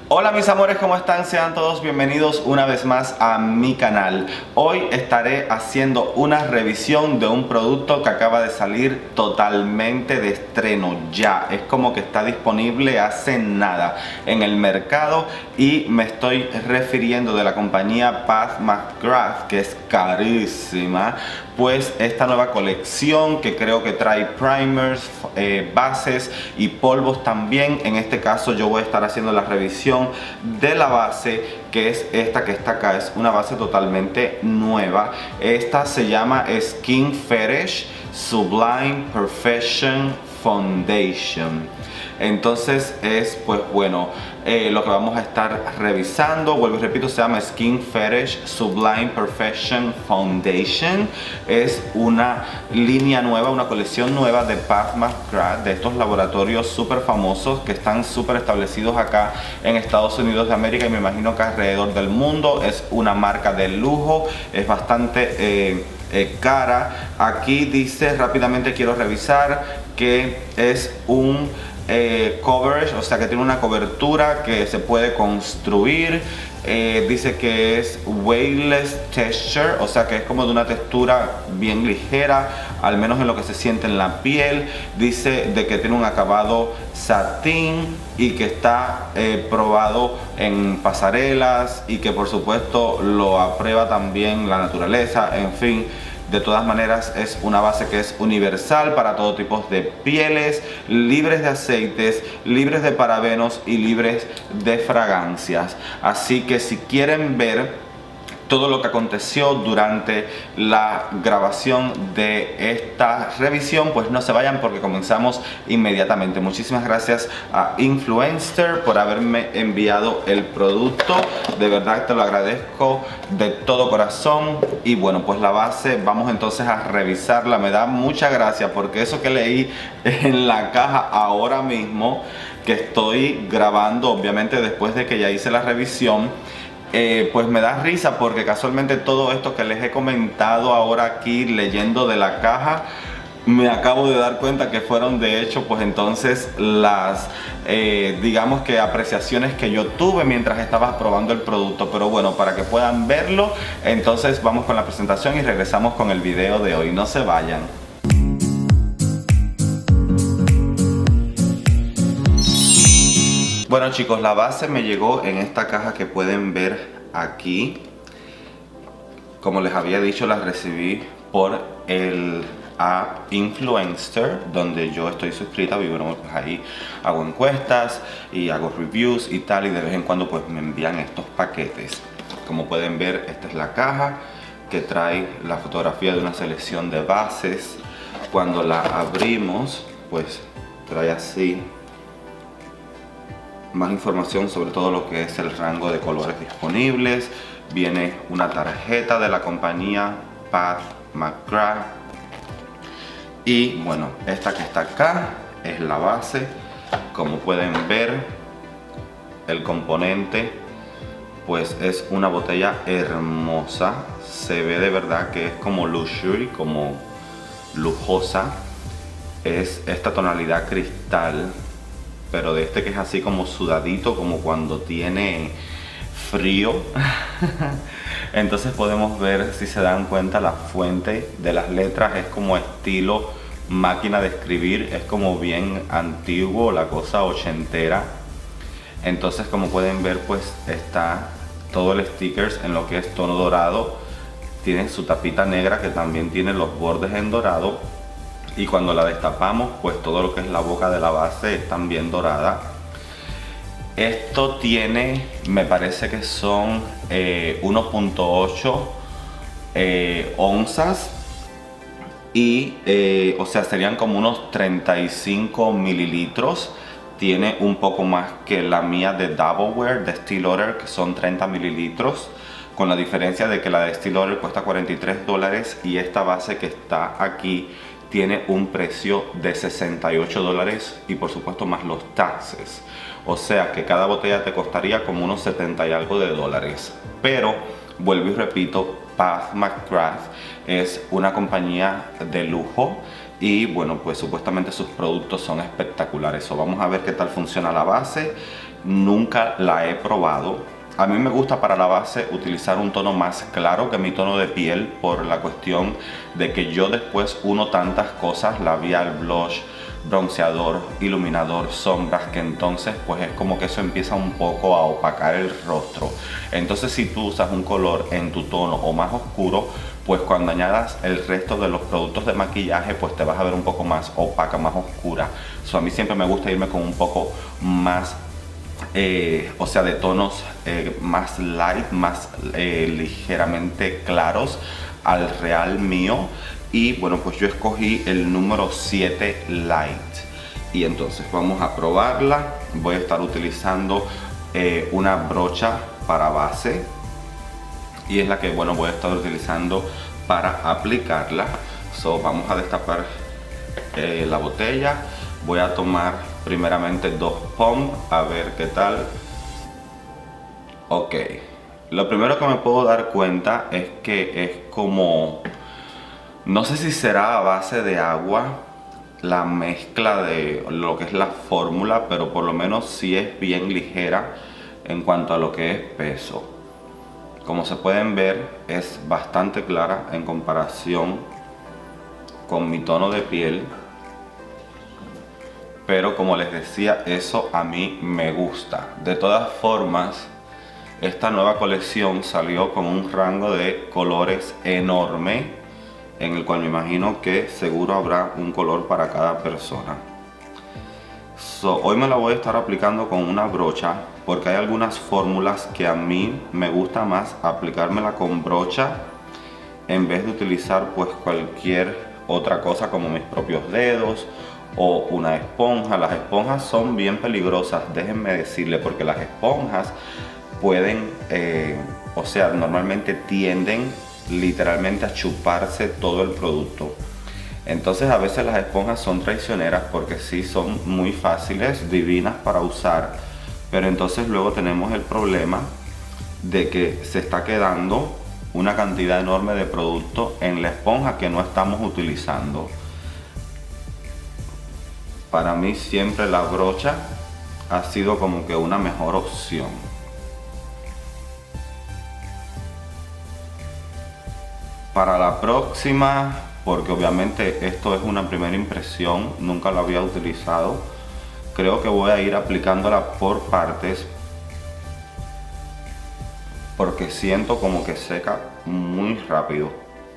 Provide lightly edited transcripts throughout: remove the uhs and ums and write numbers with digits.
Hola mis amores, ¿cómo están? Sean todos bienvenidos una vez más a mi canal. Hoy estaré haciendo una revisión de un producto que acaba de salir totalmente de estreno ya. Es como que está disponible hace nada en el mercado y me estoy refiriendo de la compañía Pat McGrath, que es carísima. Pues esta nueva colección que creo que trae primers, bases y polvos también. En este caso yo voy a estar haciendo la revisión de la base, que es esta que está acá. Es una base totalmente nueva. Esta se llama Skin Fetish Sublime Perfection Foundation. Entonces es pues bueno lo que vamos a estar revisando. Vuelvo y repito, se llama Skin Fetish Sublime Perfection Foundation. Es una línea nueva, una colección nueva de Pat McGrath, de estos laboratorios súper famosos que están súper establecidos acá en Estados Unidos de América y me imagino que alrededor del mundo. Es una marca de lujo, es bastante cara. Aquí dice, rápidamente quiero revisar, que es un coverage, o sea que tiene una cobertura que se puede construir. Dice que es weightless texture, o sea que es como de una textura bien ligera, al menos en lo que se siente en la piel. Dice de que tiene un acabado satín y que está probado en pasarelas y que por supuesto lo aprueba también la naturaleza. En fin, de todas maneras es una base que es universal para todo tipo de pieles, libres de aceites, libres de parabenos y libres de fragancias. Así que si quieren ver todo lo que aconteció durante la grabación de esta revisión, pues no se vayan porque comenzamos inmediatamente. Muchísimas gracias a Influenster por haberme enviado el producto. De verdad te lo agradezco de todo corazón. Y bueno, pues la base, vamos entonces a revisarla. Me da mucha gracia porque eso que leí en la caja ahora mismo, que estoy grabando obviamente después de que ya hice la revisión, pues me da risa porque casualmente todo esto que les he comentado ahora aquí leyendo de la caja, me acabo de dar cuenta que fueron de hecho pues entonces las digamos que apreciaciones que yo tuve mientras estaba probando el producto. Pero bueno, para que puedan verlo, entonces vamos con la presentación y regresamos con el video de hoy. No se vayan. Bueno chicos, la base me llegó en esta caja que pueden ver aquí. Como les había dicho, la recibí por el app Influencer, donde yo estoy suscrita. Bueno, pues ahí hago encuestas y hago reviews y tal, y de vez en cuando pues me envían estos paquetes. Como pueden ver, esta es la caja que trae la fotografía de una selección de bases. Cuando la abrimos, pues trae así más información sobre todo lo que es el rango de colores disponibles. Viene una tarjeta de la compañía Pat McGrath y bueno, esta que está acá es la base. Como pueden ver, el componente pues es una botella hermosa. Se ve de verdad que es como luxury, como lujosa. Es esta tonalidad cristal, pero de este que es así como sudadito, como cuando tiene frío. Entonces podemos ver, si se dan cuenta, la fuente de las letras es como estilo máquina de escribir, es como bien antiguo, la cosa ochentera. Entonces, como pueden ver, pues está todo el stickers en lo que es tono dorado. Tiene su tapita negra que también tiene los bordes en dorado. Y cuando la destapamos, pues todo lo que es la boca de la base es también dorada. Esto tiene, me parece que son 1.8 onzas. Y, o sea, serían como unos 35 mililitros. Tiene un poco más que la mía de Doubleware, de Steel Otter, que son 30 mililitros. Con la diferencia de que la de Steel Otter cuesta $43 y esta base que está aquí tiene un precio de $68 y por supuesto más los taxes. O sea que cada botella te costaría como unos 70 y algo de dólares. Pero vuelvo y repito, Pat McGrath es una compañía de lujo y bueno, pues supuestamente sus productos son espectaculares. So, vamos a ver qué tal funciona la base nunca la he probado. A mí me gusta para la base utilizar un tono más claro que mi tono de piel, por la cuestión de que yo después uno tantas cosas, labial, blush, bronceador, iluminador, sombras, que entonces pues es como que eso empieza un poco a opacar el rostro. Entonces si tú usas un color en tu tono o más oscuro, pues cuando añadas el resto de los productos de maquillaje, pues te vas a ver un poco más opaca, más oscura. A mí siempre me gusta irme con un poco más, o sea, de tonos más light, más ligeramente claros al real mío. Y bueno, pues yo escogí el número 7 Light. Y entonces vamos a probarla. Voy a estar utilizando una brocha para base. Y es la que, bueno, voy a estar utilizando para aplicarla. Vamos a destapar la botella. Voy a tomar primeramente 2 pumps, a ver qué tal. Ok. Lo primero que me puedo dar cuenta es que es como... no sé si será a base de agua la mezcla de lo que es la fórmula, pero por lo menos sí es bien ligera en cuanto a lo que es peso. Como se pueden ver, es bastante clara en comparación con mi tono de piel. Pero como les decía, eso a mí me gusta. De todas formas, esta nueva colección salió con un rango de colores enorme, en el cual me imagino que seguro habrá un color para cada persona. Hoy me la voy a estar aplicando con una brocha, porque hay algunas fórmulas que a mí me gusta más aplicármela con brocha en vez de utilizar pues cualquier otra cosa como mis propios dedos o una esponja. Las esponjas son bien peligrosas, déjenme decirle, porque las esponjas pueden, o sea, normalmente tienden literalmente a chuparse todo el producto. Entonces a veces las esponjas son traicioneras, porque sí son muy fáciles, divinas para usar, pero entonces luego tenemos el problema de que se está quedando una cantidad enorme de producto en la esponja que no estamos utilizando. Para mí siempre la brocha ha sido como que una mejor opción. Para la próxima, porque obviamente esto es una primera impresión, nunca lo había utilizado, creo que voy a ir aplicándola por partes, porque siento como que seca muy rápido.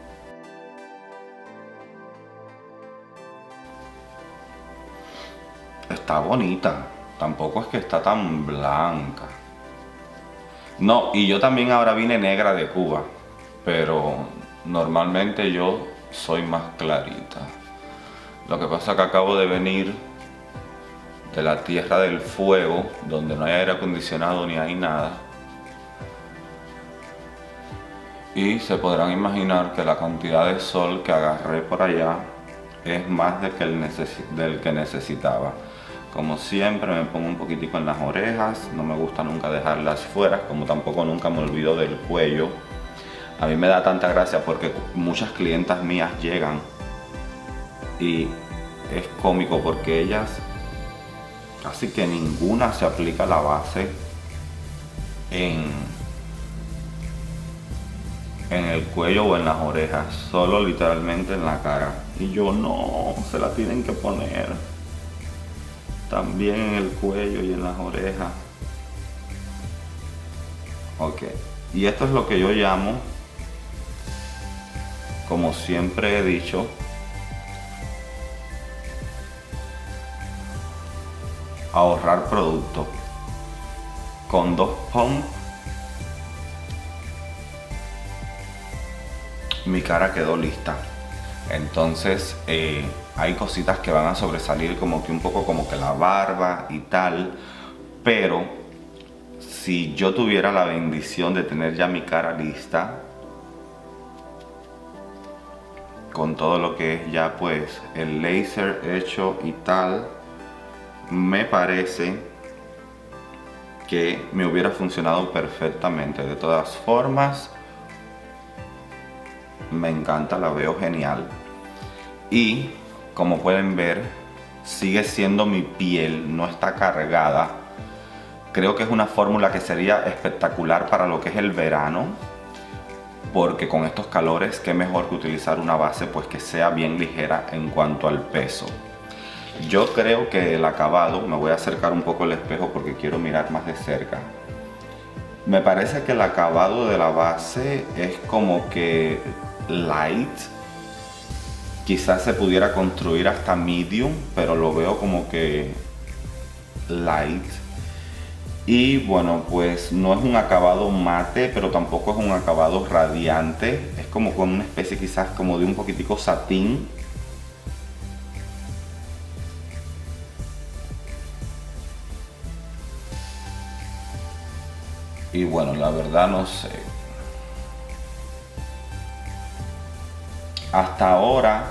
Está bonita, tampoco es que está tan blanca. No, y yo también ahora vine negra de Cuba, pero normalmente yo soy más clarita. Lo que pasa es que acabo de venir de la Tierra del Fuego, donde no hay aire acondicionado ni hay nada. Y se podrán imaginar que la cantidad de sol que agarré por allá es más del que necesitaba. Como siempre me pongo un poquitico en las orejas, no me gusta nunca dejarlas fuera, como tampoco nunca me olvido del cuello. A mí me da tanta gracia porque muchas clientas mías llegan y es cómico porque ellas casi que ninguna se aplica la base en el cuello o en las orejas, solo literalmente en la cara. Y yo no, se la tienen que poner también en el cuello y en las orejas. Ok, y esto es lo que yo llamo, como siempre he dicho, ahorrar producto. Con 2 pumps mi cara quedó lista. Entonces hay cositas que van a sobresalir, como que un poco como que la barba y tal, pero si yo tuviera la bendición de tener ya mi cara lista, con todo lo que es ya pues el láser hecho y tal, me parece que me hubiera funcionado perfectamente. De todas formas, me encanta, la veo genial. Y como pueden ver, sigue siendo mi piel, no está cargada. Creo que es una fórmula que sería espectacular para lo que es el verano, porque con estos calores qué mejor que utilizar una base pues que sea bien ligera en cuanto al peso. Yo creo que el acabado, me voy a acercar un poco al espejo porque quiero mirar más de cerca. Me parece que el acabado de la base es como que light. Quizás se pudiera construir hasta medium, pero lo veo como que light. Y bueno, pues no es un acabado mate, pero tampoco es un acabado radiante. Es como con una especie quizás como de un poquitico satín. Y bueno, la verdad no sé. Hasta ahora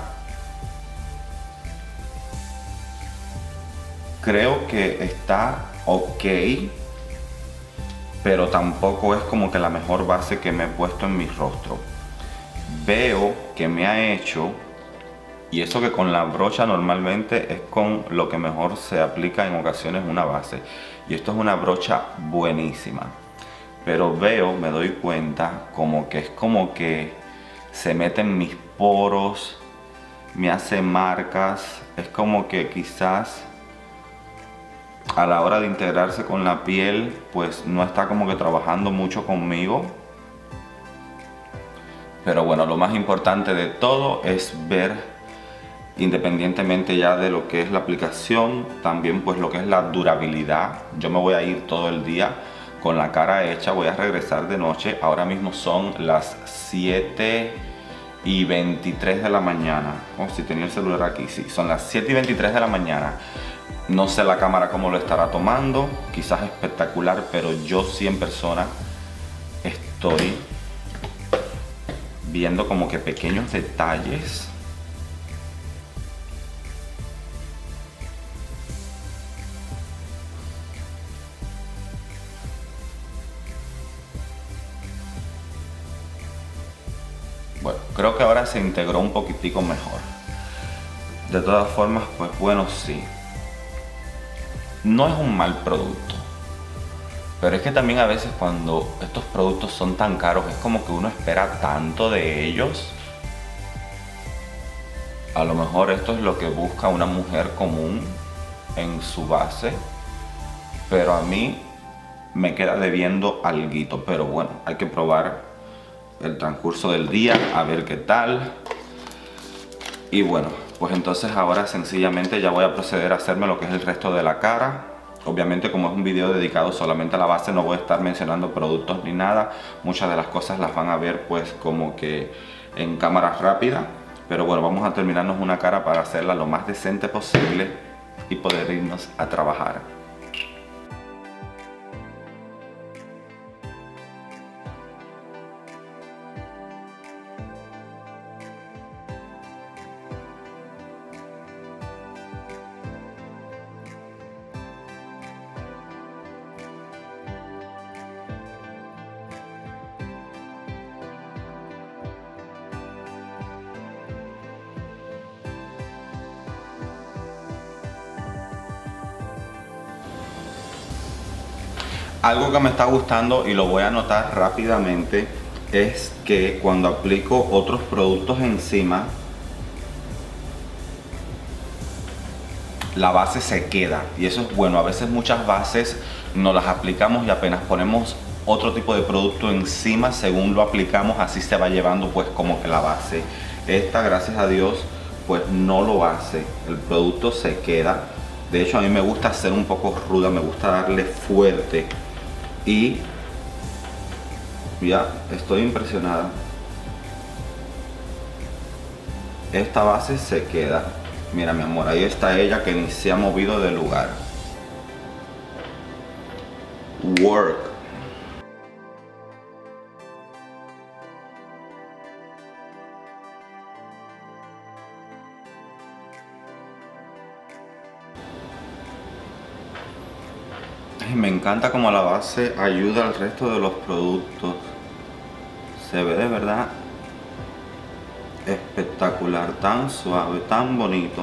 creo que está ok, pero tampoco es como que la mejor base que me he puesto en mi rostro. Veo que me ha hecho, y eso que con la brocha normalmente es con lo que mejor se aplica en ocasiones una base, y esto es una brocha buenísima, pero veo, me doy cuenta como que es como que se mete en mis poros, me hace marcas, es como que quizás a la hora de integrarse con la piel pues no está como que trabajando mucho conmigo. Pero bueno, lo más importante de todo es ver, independientemente ya de lo que es la aplicación, también pues lo que es la durabilidad. Yo me voy a ir todo el día con la cara hecha, voy a regresar de noche. Ahora mismo son las 7:23 de la mañana. Oh, si tenía el celular aquí, sí, son las 7:23 de la mañana. No sé la cámara cómo lo estará tomando, quizás espectacular, pero yo sí en persona estoy viendo como que pequeños detalles. Bueno, creo que ahora se integró un poquitico mejor. De todas formas, pues bueno, sí. No es un mal producto. Pero es que también a veces cuando estos productos son tan caros es como que uno espera tanto de ellos. A lo mejor esto es lo que busca una mujer común en su base, pero a mí me queda debiendo alguito. Pero bueno, hay que probar el transcurso del día, a ver qué tal. Y bueno, pues entonces ahora sencillamente ya voy a proceder a hacerme lo que es el resto de la cara. Obviamente, como es un video dedicado solamente a la base, no voy a estar mencionando productos ni nada. Muchas de las cosas las van a ver pues como que en cámara rápida. Pero bueno, vamos a terminarnos una cara para hacerla lo más decente posible y poder irnos a trabajar. Algo que me está gustando y lo voy a notar rápidamente es que cuando aplico otros productos encima, la base se queda, y eso es bueno. A veces muchas bases no las aplicamos y apenas ponemos otro tipo de producto encima, según lo aplicamos, así se va llevando pues como que la base. Esta, gracias a Dios, pues no lo hace, el producto se queda. De hecho, a mí me gusta ser un poco ruda, me gusta darle fuerte. Y ya estoy impresionada. Esta base se queda. Mira, mi amor, ahí está ella que ni se ha movido del lugar. Work. Me encanta como la base ayuda al resto de los productos. Se ve de verdad espectacular, tan suave, tan bonito.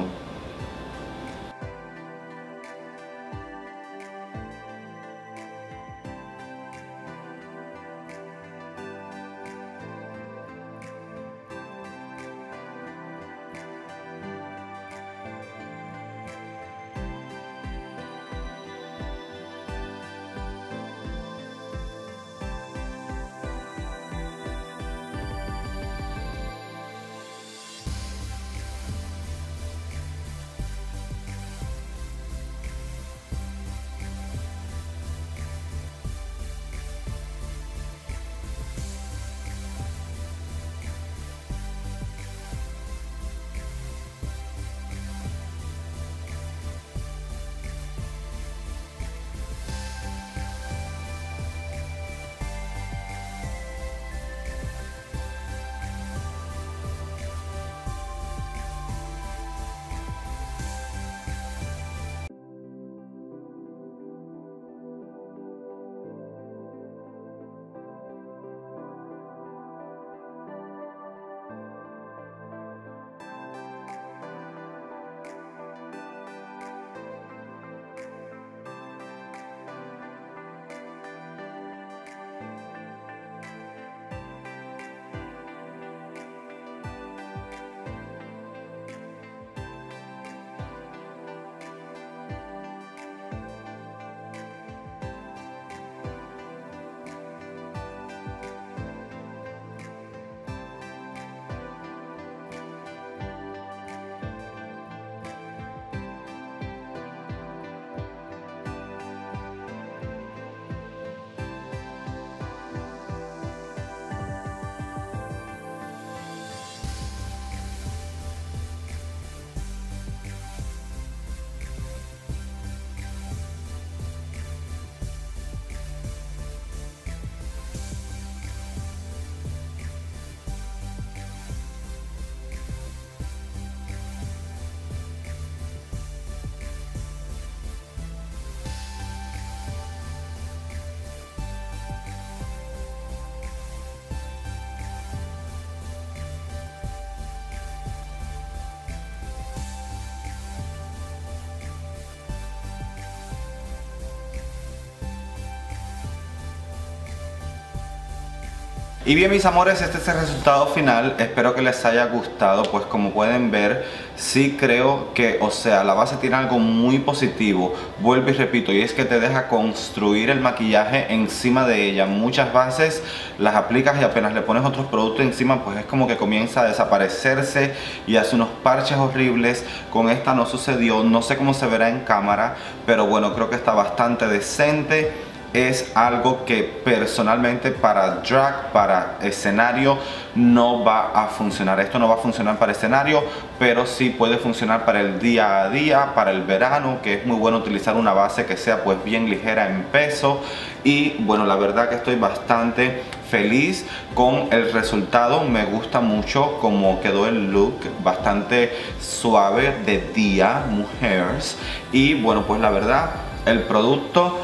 Y bien, mis amores, este es el resultado final. Espero que les haya gustado. Pues como pueden ver, sí creo que, o sea, la base tiene algo muy positivo. Vuelvo y repito, y es que te deja construir el maquillaje encima de ella. Muchas bases las aplicas y apenas le pones otros productos encima, pues es como que comienza a desaparecerse y hace unos parches horribles. Con esta no sucedió. No sé cómo se verá en cámara, pero bueno, creo que está bastante decente. Es algo que personalmente para drag, para escenario, no va a funcionar. Esto no va a funcionar para escenario, pero sí puede funcionar para el día a día, para el verano, que es muy bueno utilizar una base que sea pues bien ligera en peso. Y bueno, la verdad que estoy bastante feliz con el resultado. Me gusta mucho cómo quedó el look, bastante suave de día, mujeres. Y bueno, pues la verdad, el producto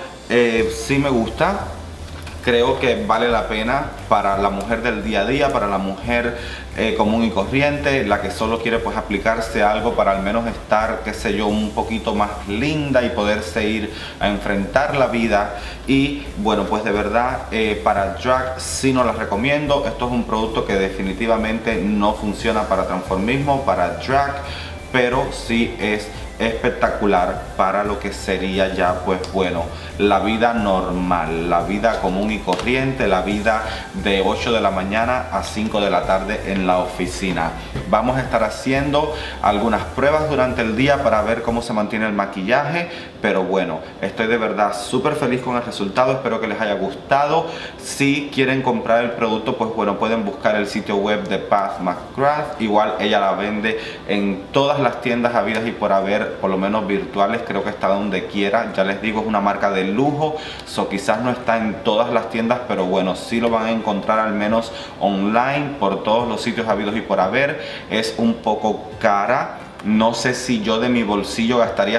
sí me gusta. Creo que vale la pena para la mujer del día a día, para la mujer común y corriente, la que solo quiere pues aplicarse algo para al menos estar, qué sé yo, un poquito más linda y poderse ir a enfrentar la vida. Y bueno, pues de verdad para drag sí no las recomiendo. Esto es un producto que definitivamente no funciona para transformismo, para drag, pero sí es espectacular para lo que sería ya pues bueno, la vida normal, la vida común y corriente, la vida de 8 de la mañana a 5 de la tarde en la oficina. Vamos a estar haciendo algunas pruebas durante el día para ver cómo se mantiene el maquillaje, pero bueno, estoy de verdad súper feliz con el resultado. Espero que les haya gustado. Si quieren comprar el producto, pues bueno, pueden buscar el sitio web de Pat McGrath. Igual ella la vende en todas las tiendas habidas y por haber, por lo menos virtuales. Creo que está donde quiera. Ya les digo, es una marca de lujo, quizás no está en todas las tiendas, pero bueno, sí lo van a encontrar al menos online por todos los sitios habidos y por haber. Es un poco cara. No sé si yo de mi bolsillo gastaría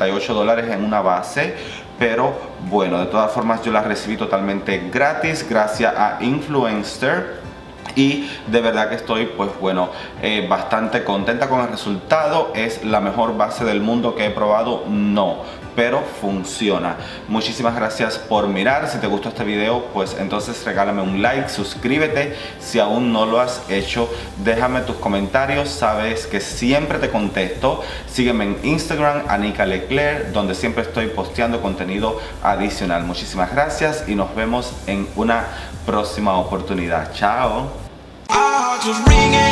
$68 en una base, pero bueno, de todas formas yo la recibí totalmente gratis gracias a Influenster. Y de verdad que estoy pues bueno, bastante contenta con el resultado. ¿Es la mejor base del mundo que he probado? No, pero funciona. Muchísimas gracias por mirar. Si te gustó este video, pues entonces regálame un like, suscríbete si aún no lo has hecho, déjame tus comentarios, sabes que siempre te contesto. Sígueme en Instagram, Anika Leclerc, donde siempre estoy posteando contenido adicional. Muchísimas gracias y nos vemos en una próxima oportunidad. Chao. Just ring it.